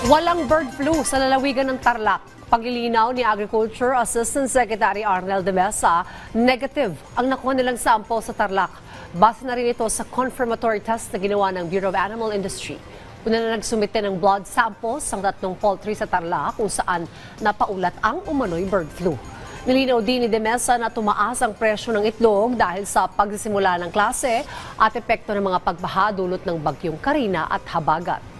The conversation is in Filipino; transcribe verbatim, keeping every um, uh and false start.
Walang bird flu sa lalawigan ng Tarlac. Paglilinaw ni Agriculture Assistant Secretary Arnel de Mesa, negative ang nakuha nilang sample sa Tarlac. Base na rin ito sa confirmatory test na ginawa ng Bureau of Animal Industry. Una na nagsumite ng blood samples ang tatlong poultry sa Tarlac kung saan napaulat ang umano'y bird flu. Nilinaw din ni de Mesa na tumaas ang presyo ng itlog dahil sa pagsisimula ng klase at epekto ng mga pagbaha dulot ng bagyong Karina at habagat.